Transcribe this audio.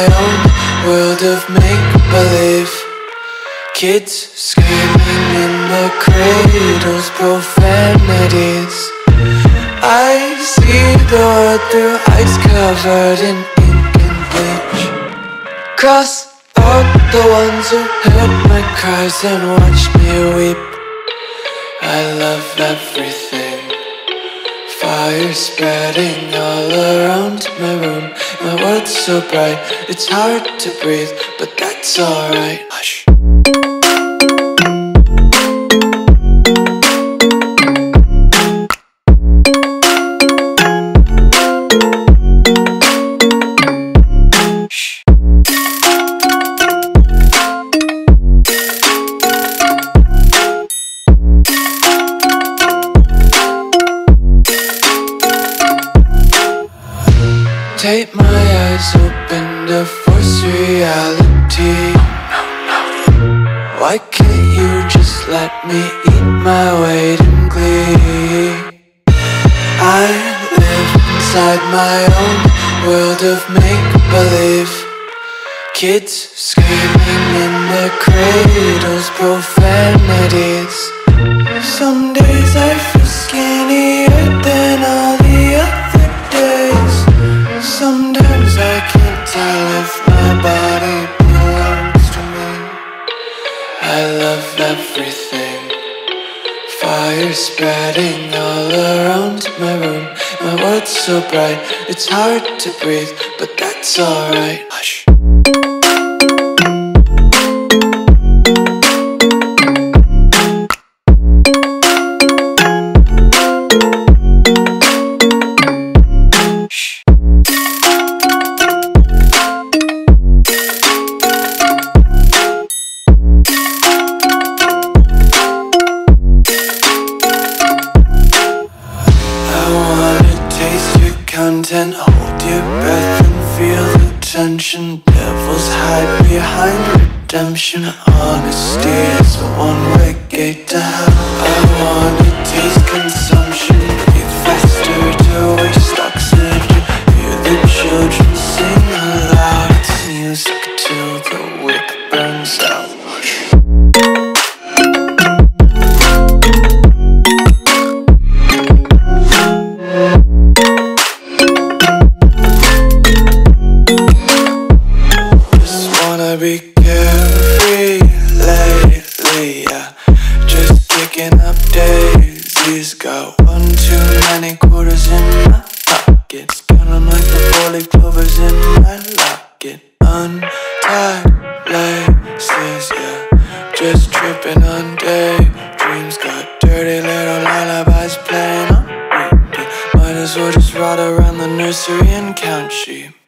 my own world of make-believe. Kids screaming in the cradles, profanities. I see the world through eyes covered in ink and bleach. Cross out the ones who heard my cries and watched me weep. I love everything. Fire spreading all around my room. My world's so bright, it's hard to breathe, but that's alright. Hush. Tape my eyes open to force reality. Why can't you just let me eat my weight in glee? I live inside my own world of make-believe. Kids screaming in their cradles, profanities. Some days I feel skinnier than all the other days. Sometimes I can't tell if my body belongs to me. I love everything. Fire spreading all around my room. My world's so bright, it's hard to breathe, but that's alright. Hush. Content, hold your breath and feel the tension. Devils hide behind redemption. Honesty is a one-way gate to hell. I wanna taste consumption. Breathe faster to waste oxygen. Hear the children sing aloud. It's music till the wick burns out. Be carefree lately, yeah. Just kicking up daisies. Got one too many quarters in my pockets. Counting like the 4-leaf clovers in my locket. Untied laces, yeah. Just tripping on daydreams. Got dirty little lullabies playing on repeat. Might as well just ride around the nursery and count sheep.